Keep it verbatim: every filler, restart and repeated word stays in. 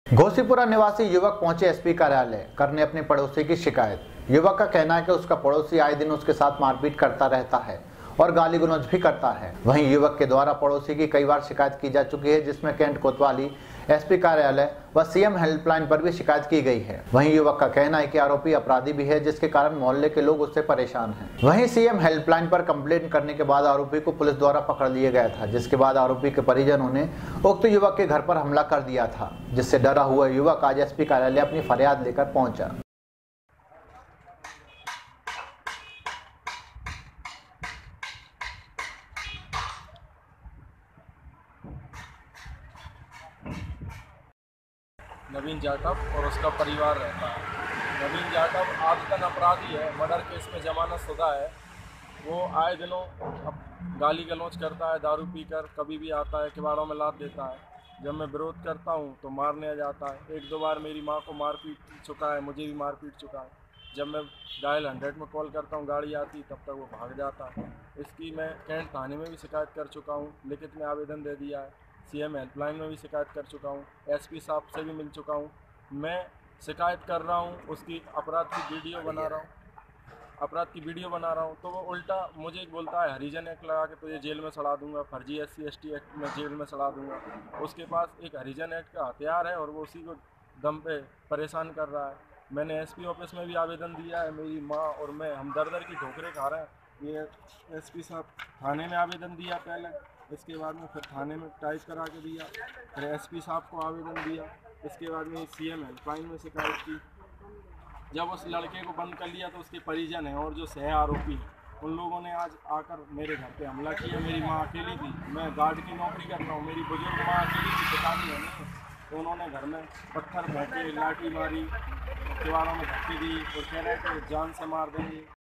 घोसीपुरा निवासी युवक पहुंचे एसपी कार्यालय करने अपने पड़ोसी की शिकायत। युवक का कहना है कि उसका पड़ोसी आए दिन उसके साथ मारपीट करता रहता है और गाली गलौज भी करता है। वहीं युवक के द्वारा पड़ोसी की कई बार शिकायत की जा चुकी है, जिसमें कैंट कोतवाली, एसपी कार्यालय व सीएम हेल्पलाइन पर भी शिकायत की गई है। वहीं युवक का कहना है कि आरोपी अपराधी भी है, जिसके कारण मोहल्ले के लोग उससे परेशान हैं। वहीं सीएम हेल्पलाइन पर कंप्लेंट करने के बाद आरोपी को पुलिस द्वारा पकड़ लिया गया था, जिसके बाद आरोपी के परिजनों ने उक्त युवक के घर पर हमला कर दिया था, जिससे डरा हुआ युवक आज एसपी कार्यालय अपनी फरियाद लेकर पहुंचा। नवीन जाटव और उसका परिवार रहता है। नवीन जाटव आदतन अपराधी है, मर्डर केस में जमानत शुदा है। वो आए दिनों गाली गलौज करता है, दारू पीकर कभी भी आता है, किवाड़ों में लात देता है। जब मैं विरोध करता हूँ तो मारने आ जाता है। एक दो बार मेरी माँ को मार पीट चुका है, मुझे भी मार पीट चुका है। जब मैं डायल हंड्रेड में कॉल करता हूँ, गाड़ी आती तब तक वो भाग जाता है। इसकी मैं कैंट थाने में भी शिकायत कर चुका हूँ, लिखित में आवेदन दे दिया है। सीएम हेल्पलाइन में भी शिकायत कर चुका हूँ, एसपी साहब से भी मिल चुका हूँ। मैं शिकायत कर रहा हूँ, उसकी अपराध की वीडियो बना रहा हूँ अपराध की वीडियो बना रहा हूँ तो वो उल्टा मुझे बोलता है हरिजन एक्ट लगा के तुझे जेल में सड़ा दूंगा, फर्जी S C S T act में जेल में सड़ा दूंगा। उसके पास एक हरिजन एक्ट का हथियार है और वो उसी को दम पे परेशान कर रहा है। मैंने एसपी ऑफिस में भी आवेदन दिया है। मेरी माँ और मैं हम दर दर की ठोकरें खा रहे हैं। ये एसपी साहब थाने में आवेदन दिया पहले, इसके बाद में फिर थाने में टाइप करा के दिया, फिर एसपी साहब को आवेदन दिया, इसके बाद में सीएम हेल्पलाइन में शिकायत की। जब उस लड़के को बंद कर लिया तो उसके परिजन हैं और जो सह आरोपी हैं, उन लोगों ने आज आकर मेरे घर पे हमला किया। मेरी माँ अकेली थी, मैं गार्ड की नौकरी करता हूँ, मेरी बुजुर्ग माँ अकेली थी, पिताजी है नहीं, तो उन्होंने घर में पत्थर फेंके, लाठी मारी, दीवारों में धक्के दी और कह रहे थे जान से मार देंगे।